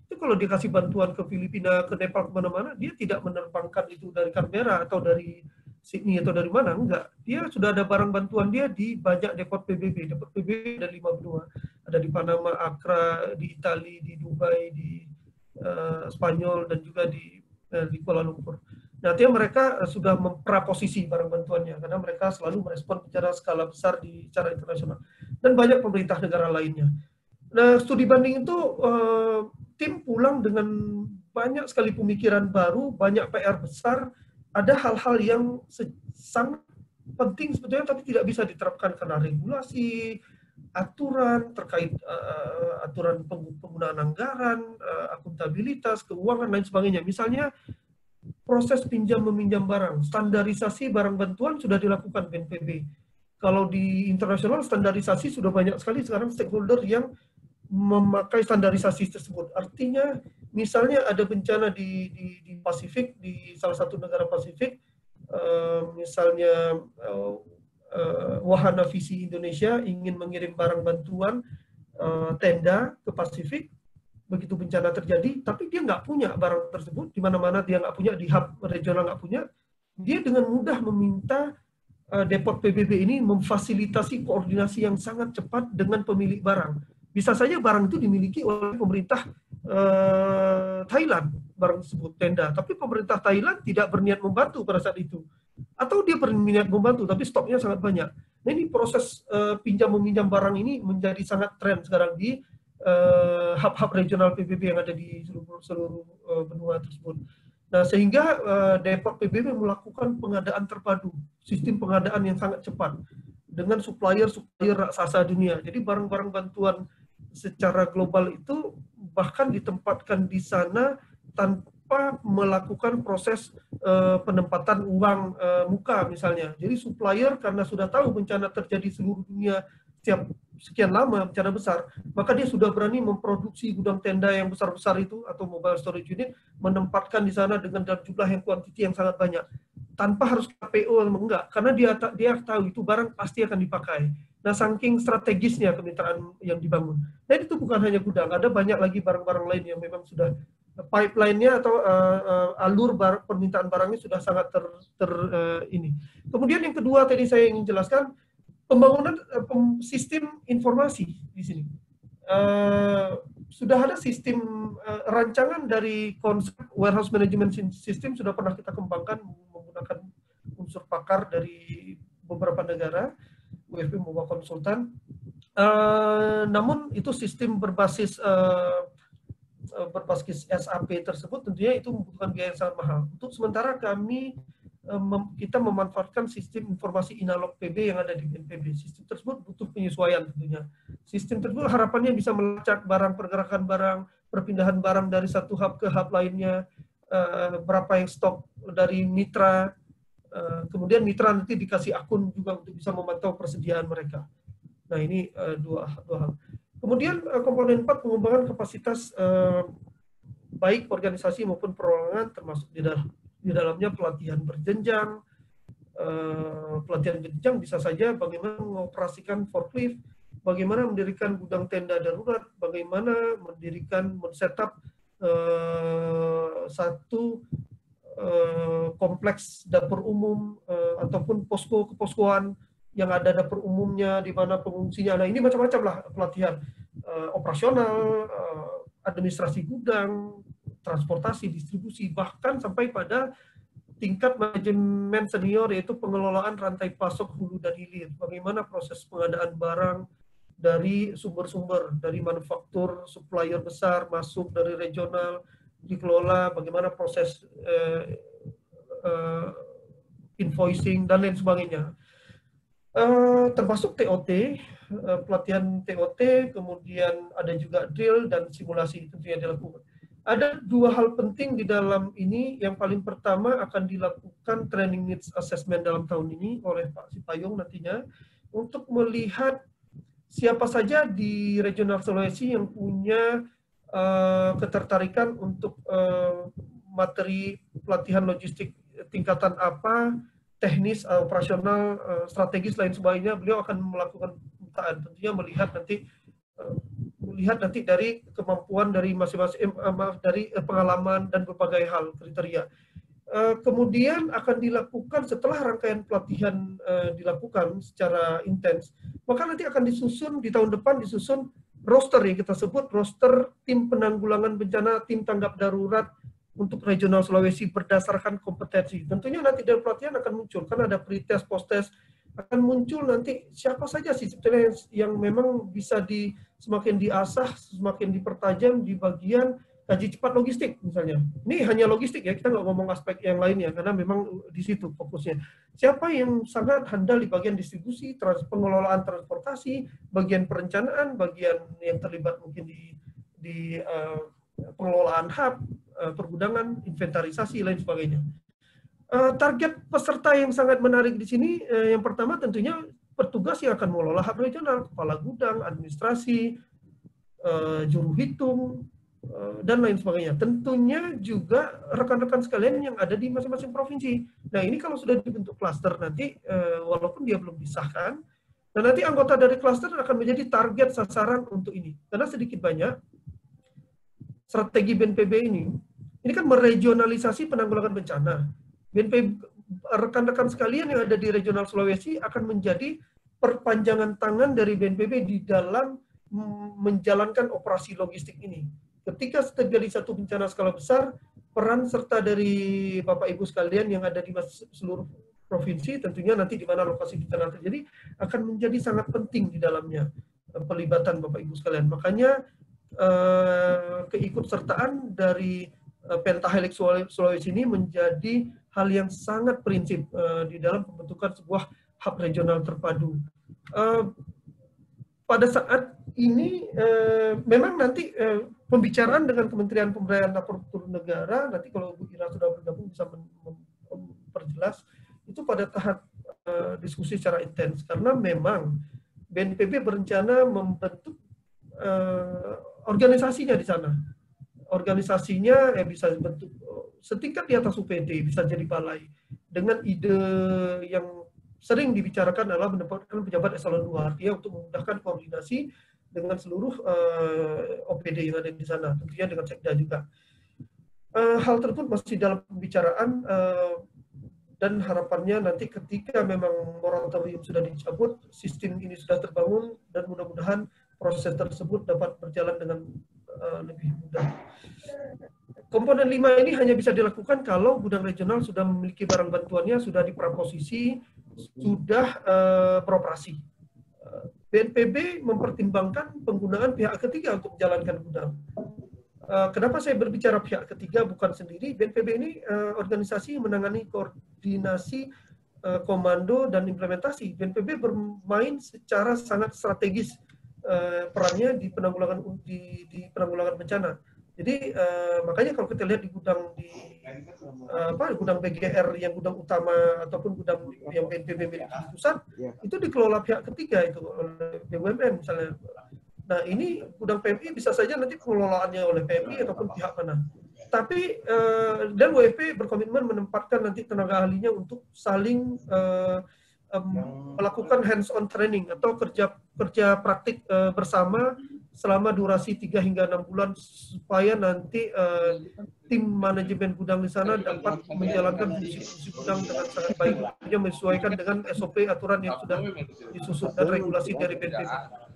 itu kalau dikasih bantuan ke Filipina, ke Nepal, kemana-mana, dia tidak menerbangkan itu dari Canberra atau dari Sydney atau dari mana, enggak. Dia sudah ada barang bantuan dia di banyak depot PBB. Depot PBB ada 5 benua. Ada di Panama, Accra, di Italia, di Dubai, di Spanyol, dan juga di Kuala Lumpur. Nanti mereka sudah mempraposisi barang bantuannya, karena mereka selalu merespon secara skala besar di secara internasional. Dan banyak pemerintah negara lainnya. Nah, studi banding itu tim pulang dengan banyak sekali pemikiran baru, banyak PR besar, ada hal-hal yang sangat penting sebetulnya tapi tidak bisa diterapkan karena regulasi, aturan terkait aturan penggunaan anggaran, akuntabilitas, keuangan, lain sebagainya. Misalnya proses pinjam meminjam barang, standarisasi barang bantuan sudah dilakukan BNPB. Kalau di internasional standarisasi sudah banyak sekali sekarang stakeholder yang memakai standarisasi tersebut. Artinya, misalnya ada bencana di Pasifik, di salah satu negara Pasifik, misalnya Wahana Visi Indonesia ingin mengirim barang bantuan tenda ke Pasifik, begitu bencana terjadi, tapi dia nggak punya barang tersebut, di mana-mana dia nggak punya, di hub regional nggak punya, dia dengan mudah meminta depot PBB ini memfasilitasi koordinasi yang sangat cepat dengan pemilik barang. Bisa saja barang itu dimiliki oleh pemerintah Thailand, barang tersebut tenda, tapi pemerintah Thailand tidak berniat membantu pada saat itu. Atau dia berniat membantu, tapi stoknya sangat banyak. Nah, ini proses pinjam-meminjam barang ini menjadi sangat tren sekarang di hub-hub regional PBB yang ada di seluruh benua tersebut. Nah, sehingga depot PBB melakukan pengadaan terpadu, sistem pengadaan yang sangat cepat dengan supplier-supplier raksasa dunia. Jadi barang-barang bantuan secara global itu bahkan ditempatkan di sana tanpa melakukan proses penempatan uang muka misalnya. Jadi supplier karena sudah tahu bencana terjadi seluruh dunia setiap sekian lama, bencana besar, maka dia sudah berani memproduksi gudang tenda yang besar-besar itu atau mobile storage unit, menempatkan di sana dengan dalam jumlah yang kuantiti yang sangat banyak. Tanpa harus KPO, enggak, karena dia tahu itu barang pasti akan dipakai. Nah, saking strategisnya kemitraan yang dibangun. Nah, itu bukan hanya gudang, ada banyak lagi barang-barang lain yang memang sudah pipeline-nya atau alur permintaan barangnya sudah sangat ini. Kemudian yang kedua tadi saya ingin jelaskan, pembangunan sistem informasi di sini. Sudah ada sistem rancangan dari konsep warehouse management system sudah pernah kita kembangkan menggunakan unsur pakar dari beberapa negara, WFP membawa konsultan. Namun itu sistem berbasis SAP tersebut tentunya itu membutuhkan biaya yang sangat mahal. Untuk sementara kita memanfaatkan sistem informasi Inalog PB yang ada di BNPB. Sistem tersebut butuh penyesuaian tentunya. Sistem tersebut harapannya bisa melacak barang, pergerakan barang, perpindahan barang dari satu hub ke hub lainnya, berapa yang stok dari mitra, kemudian mitra nanti dikasih akun juga untuk bisa memantau persediaan mereka. Nah, ini dua hal. Kemudian komponen 4, pengembangan kapasitas baik organisasi maupun perorangan, termasuk di dalamnya pelatihan berjenjang. Pelatihan berjenjang bisa saja bagaimana mengoperasikan forklift, bagaimana mendirikan gudang tenda darurat, bagaimana men-setup satu kompleks dapur umum ataupun posko-keposkoan yang ada dapur umumnya di mana pengungsinya. Nah, ini macam-macam lah pelatihan operasional, administrasi gudang, transportasi, distribusi, bahkan sampai pada tingkat manajemen senior yaitu pengelolaan rantai pasok hulu dan hilir. Bagaimana proses pengadaan barang dari sumber-sumber, dari manufaktur, supplier besar, masuk dari regional, dikelola, bagaimana proses invoicing, dan lain sebagainya. Termasuk TOT, pelatihan TOT, kemudian ada juga drill dan simulasi tentunya dilakukan. Ada dua hal penting di dalam ini. Yang paling pertama akan dilakukan training needs assessment dalam tahun ini oleh Pak Sipayung nantinya untuk melihat siapa saja di regional Sulawesi yang punya ketertarikan untuk materi pelatihan logistik tingkatan apa, teknis, operasional, strategis, lain sebagainya. Beliau akan melakukan pembukaan, tentunya melihat nanti lihat nanti dari kemampuan dari masing-masing, dari pengalaman dan berbagai hal kriteria. Kemudian akan dilakukan setelah rangkaian pelatihan dilakukan secara intens, maka nanti akan disusun di tahun depan disusun roster yang kita sebut roster tim penanggulangan bencana, tim tanggap darurat untuk regional Sulawesi berdasarkan kompetensi. Tentunya nanti dari pelatihan akan muncul, kan ada pretest, posttest, akan muncul nanti siapa saja sih sebetulnya yang memang bisa semakin diasah, semakin dipertajam di bagian kaji cepat logistik misalnya. Ini hanya logistik ya, kita nggak ngomong aspek yang lainnya karena memang di situ fokusnya. Siapa yang sangat handal di bagian distribusi, pengelolaan transportasi, bagian perencanaan, bagian yang terlibat mungkin di pengelolaan hub, pergudangan, inventarisasi, lain sebagainya. Target peserta yang sangat menarik di sini, yang pertama tentunya petugas yang akan mengelola hub regional, kepala gudang, administrasi, juru hitung, dan lain sebagainya. Tentunya juga rekan-rekan sekalian yang ada di masing-masing provinsi. Nah ini kalau sudah dibentuk klaster nanti, walaupun dia belum disahkan, dan nanti anggota dari klaster akan menjadi target sasaran untuk ini. Karena sedikit banyak, strategi BNPB ini kan meregionalisasi penanggulangan bencana. BNPB, rekan-rekan sekalian yang ada di regional Sulawesi akan menjadi perpanjangan tangan dari BNPB di dalam menjalankan operasi logistik ini. Ketika terjadi satu bencana skala besar, peran serta dari Bapak Ibu sekalian yang ada di seluruh provinsi, tentunya nanti di mana lokasi bencana terjadi, akan menjadi sangat penting di dalamnya pelibatan Bapak Ibu sekalian. Makanya keikutsertaan dari Pentahelix Sulawesi ini menjadi hal yang sangat prinsip di dalam pembentukan sebuah hub regional terpadu. Pada saat ini memang nanti pembicaraan dengan Kementerian Pemberdayaan Aparatur Negara, nanti kalau Bu Ira sudah bergabung bisa memperjelas, itu pada tahap diskusi secara intens, karena memang BNPB berencana membentuk organisasinya di sana. Organisasinya bisa bentuk setingkat di atas UPD, bisa jadi balai. Dengan ide yang sering dibicarakan adalah menempatkan pejabat eselon 2, artinya untuk memudahkan koordinasi dengan seluruh OPD yang ada di sana, tentunya dengan Sekda juga. Hal tersebut masih dalam pembicaraan dan harapannya nanti ketika memang moratorium sudah dicabut, sistem ini sudah terbangun dan mudah-mudahan proses tersebut dapat berjalan dengan lebih mudah. Komponen 5 ini hanya bisa dilakukan kalau gudang regional sudah memiliki barang bantuannya, sudah dipraposisi, sudah beroperasi. BNPB mempertimbangkan penggunaan pihak ketiga untuk menjalankan gudang. Kenapa saya berbicara pihak ketiga bukan sendiri? BNPB ini organisasi menangani koordinasi, komando, dan implementasi. BNPB bermain secara sangat strategis perannya di penanggulangan bencana. Jadi makanya kalau kita lihat di gudang gudang BGR yang gudang utama ataupun gudang yang BNPB miliki di pusat, itu dikelola pihak ketiga itu oleh BUMN misalnya. Nah ini gudang PMI bisa saja nanti pengelolaannya oleh PMI ataupun pihak mana. Tapi dan WFP berkomitmen menempatkan nanti tenaga ahlinya untuk saling melakukan hands-on training atau kerja praktik bersama selama durasi 3 hingga 6 bulan supaya nanti tim manajemen gudang di sana dapat menjalankan fungsi gudang dengan sangat baik, menyesuaikan dengan SOP aturan yang sudah disusun dan regulasi dari BNPB.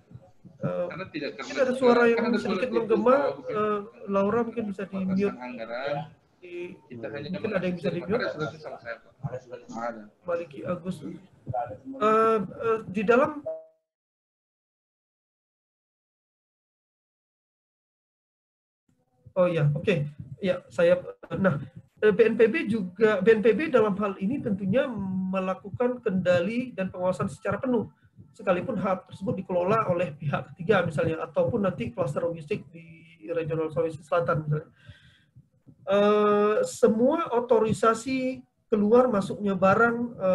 Mungkin ada suara yang sedikit menggema, Laura mungkin bisa di-mute. Mungkin ada yang bisa di-mute. Maliki Agus. Di dalam oke. Ya, saya BNPB dalam hal ini tentunya melakukan kendali dan pengawasan secara penuh. Sekalipun hub tersebut dikelola oleh pihak ketiga misalnya, ataupun nanti klaster logistik di regional Sulawesi Selatan misalnya. Semua otorisasi keluar masuknya barang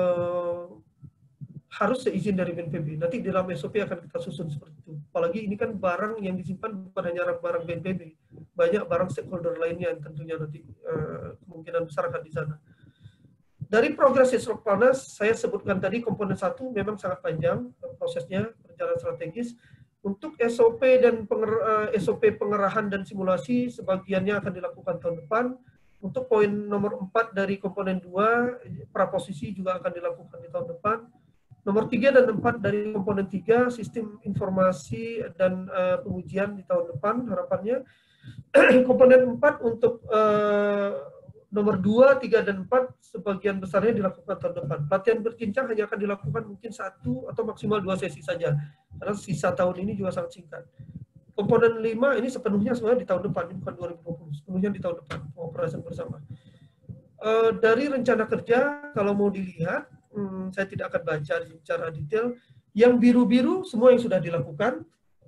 harus seizin dari BNPB. Nanti di dalam SOP akan kita susun seperti itu. Apalagi ini kan barang yang disimpan bukan hanya barang BNPB, banyak barang stakeholder lainnya yang tentunya nanti kemungkinan besar akan di sana. Dari progres Sisrokplanas, saya sebutkan tadi komponen 1 memang sangat panjang prosesnya, perencanaan strategis. Untuk SOP dan SOP pengerahan dan simulasi sebagiannya akan dilakukan tahun depan. Untuk poin nomor 4 dari komponen 2, praposisi juga akan dilakukan di tahun depan. Nomor 3 dan 4 dari komponen 3, sistem informasi dan pengujian di tahun depan harapannya. Komponen 4 untuk nomor 2, 3, dan 4 sebagian besarnya dilakukan tahun depan. Pelatihan berjenjang hanya akan dilakukan mungkin 1 atau maksimal 2 sesi saja. Karena sisa tahun ini juga sangat singkat. Komponen 5 ini sepenuhnya sebenarnya di tahun depan, ini bukan 2020, sepenuhnya di tahun depan, pengoperasian bersama. Dari rencana kerja, kalau mau dilihat, saya tidak akan baca secara detail. Yang biru-biru semua yang sudah dilakukan.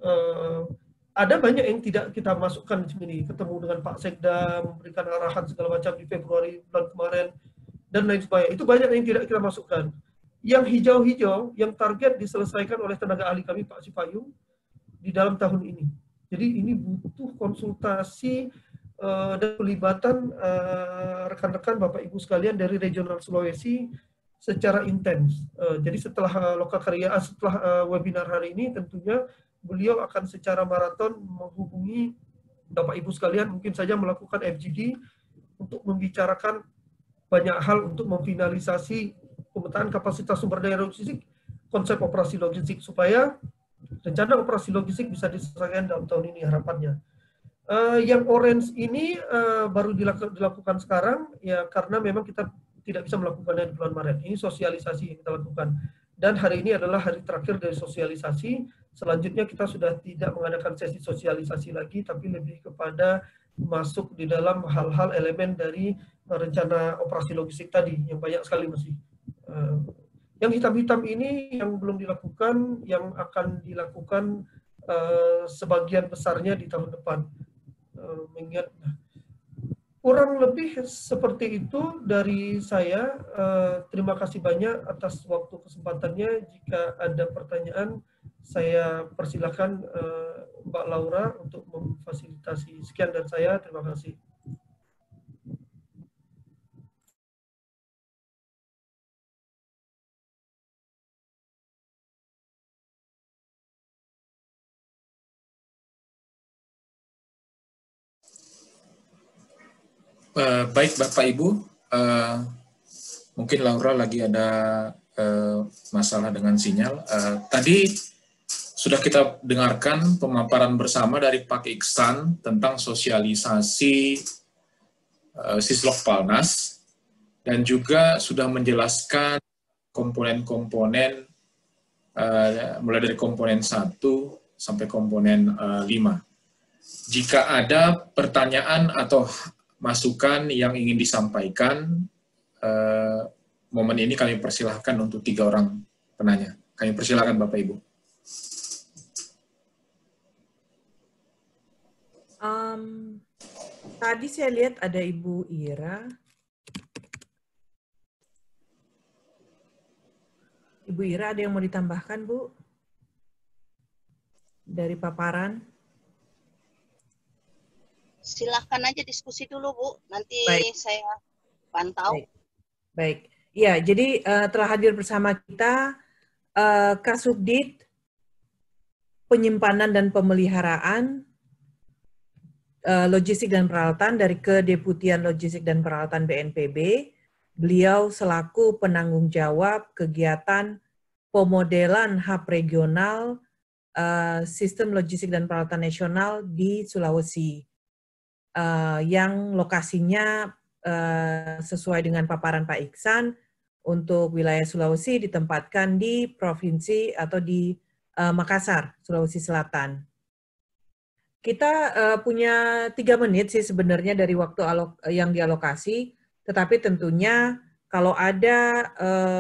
Ada banyak yang tidak kita masukkan di sini. Ketemu dengan Pak Sekda, memberikan arahan segala macam di Februari bulan kemarin, dan lain sebagainya. Itu banyak yang tidak kita masukkan. Yang hijau-hijau, yang target diselesaikan oleh tenaga ahli kami, Pak Sipayung, di dalam tahun ini. Jadi ini butuh konsultasi dan pelibatan rekan-rekan Bapak Ibu sekalian dari Regional Sulawesi secara intens. Jadi setelah Lokakarya, setelah webinar hari ini, tentunya beliau akan secara maraton menghubungi Bapak Ibu sekalian, mungkin saja melakukan FGD untuk membicarakan banyak hal untuk memfinalisasi pemetaan kapasitas sumber daya logistik, konsep operasi logistik, supaya rencana operasi logistik bisa diselesaikan dalam tahun ini harapannya. Yang orange ini baru dilakukan sekarang, ya karena memang kita tidak bisa melakukannya di bulan Maret. Ini sosialisasi yang kita lakukan. Dan hari ini adalah hari terakhir dari sosialisasi. Selanjutnya kita sudah tidak mengadakan sesi sosialisasi lagi, tapi lebih kepada masuk di dalam hal-hal elemen dari rencana operasi logistik tadi, yang banyak sekali masih. Yang hitam-hitam ini yang belum dilakukan, yang akan dilakukan sebagian besarnya di tahun depan. Mengingat kurang lebih seperti itu dari saya. Terima kasih banyak atas waktu kesempatannya. Jika ada pertanyaan, saya persilakan Mbak Laura untuk memfasilitasi. Sekian dari saya, terima kasih. Baik Bapak Ibu, mungkin Laura lagi ada masalah dengan sinyal. Tadi sudah kita dengarkan pemaparan bersama dari Pak Iksan tentang sosialisasi Sislok-Palnas, dan juga sudah menjelaskan komponen-komponen mulai dari komponen 1 sampai komponen 5. Jika ada pertanyaan atau masukan yang ingin disampaikan, momen ini kami persilahkan untuk 3 orang penanya. Kami persilahkan Bapak Ibu. Tadi saya lihat ada Ibu Ira. Ibu Ira, ada yang mau ditambahkan, Bu? Dari paparan? Silahkan aja diskusi dulu, Bu. Nanti Baik. saya pantau. Baik. Ya, jadi telah hadir bersama kita Kasubdit Penyimpanan dan Pemeliharaan Logistik dan Peralatan dari Kedeputian Logistik dan Peralatan BNPB. Beliau selaku penanggung jawab kegiatan pemodelan hub regional Sistem Logistik dan Peralatan Nasional di Sulawesi. Yang lokasinya sesuai dengan paparan Pak Iksan, untuk wilayah Sulawesi ditempatkan di provinsi atau di Makassar, Sulawesi Selatan. Kita punya 3 menit sih sebenarnya dari waktu yang dialokasi, tetapi tentunya kalau ada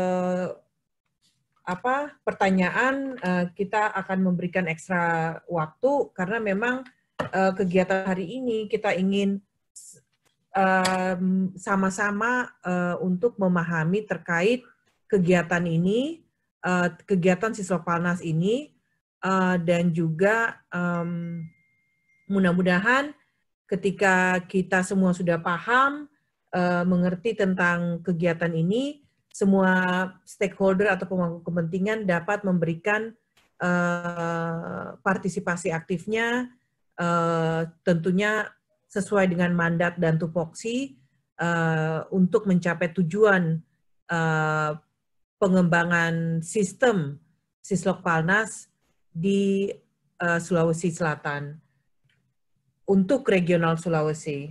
pertanyaan, kita akan memberikan ekstra waktu, karena memang kegiatan hari ini kita ingin sama-sama untuk memahami terkait kegiatan ini, kegiatan Sislok-Palnas ini, dan juga mudah-mudahan ketika kita semua sudah paham, mengerti tentang kegiatan ini, semua stakeholder atau pemangku kepentingan dapat memberikan partisipasi aktifnya tentunya sesuai dengan mandat dan tupoksi untuk mencapai tujuan pengembangan sistem Sislok-Palnas di Sulawesi Selatan untuk regional Sulawesi.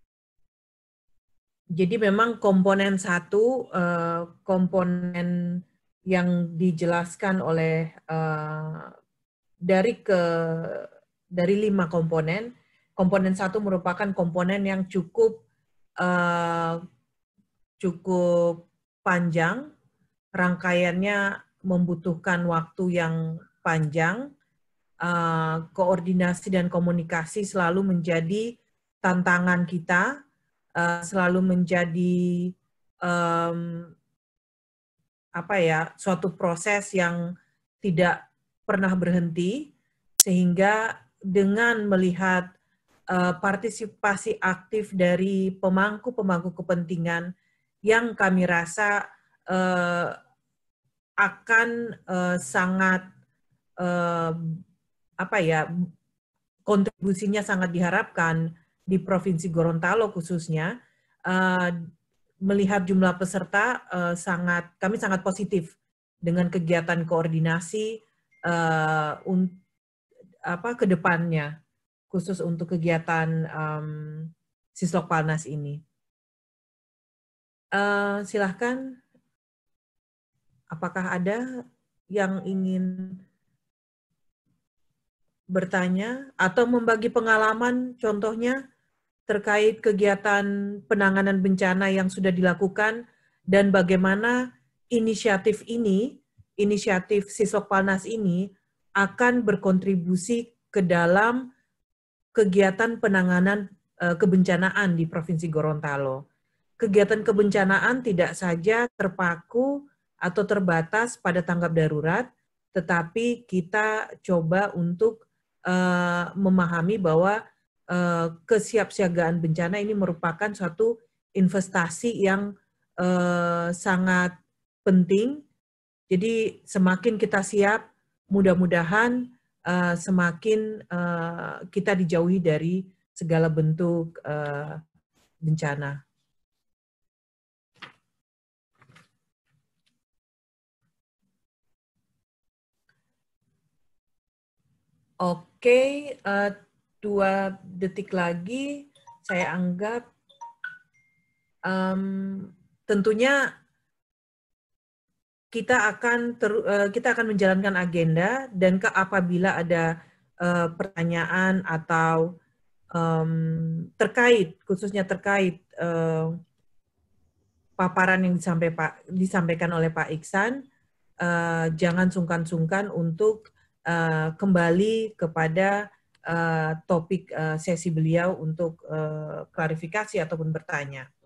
Jadi memang komponen satu, komponen yang dijelaskan oleh dari 5 komponen. Komponen satu merupakan komponen yang cukup panjang, rangkaiannya membutuhkan waktu yang panjang, koordinasi dan komunikasi selalu menjadi tantangan kita, selalu menjadi suatu proses yang tidak pernah berhenti, sehingga dengan melihat partisipasi aktif dari pemangku-pemangku kepentingan yang kami rasa akan sangat kontribusinya sangat diharapkan di Provinsi Gorontalo khususnya, melihat jumlah peserta kami sangat positif dengan kegiatan koordinasi ke depannya, khusus untuk kegiatan Sislok-Palnas ini. Silahkan, apakah ada yang ingin bertanya atau membagi pengalaman contohnya terkait kegiatan penanganan bencana yang sudah dilakukan dan bagaimana inisiatif Sislok-Palnas ini akan berkontribusi ke dalam kegiatan penanganan kebencanaan di Provinsi Gorontalo. Kegiatan kebencanaan tidak saja terpaku atau terbatas pada tanggap darurat, tetapi kita coba untuk memahami bahwa kesiapsiagaan bencana ini merupakan suatu investasi yang sangat penting. Jadi semakin kita siap, mudah-mudahan semakin kita dijauhi dari segala bentuk bencana. Oke, 2 detik lagi saya anggap tentunya kita akan menjalankan agenda, dan apabila ada pertanyaan atau khususnya terkait paparan yang disampaikan oleh Pak Iksan, jangan sungkan-sungkan untuk kembali kepada topik sesi beliau untuk klarifikasi ataupun bertanya.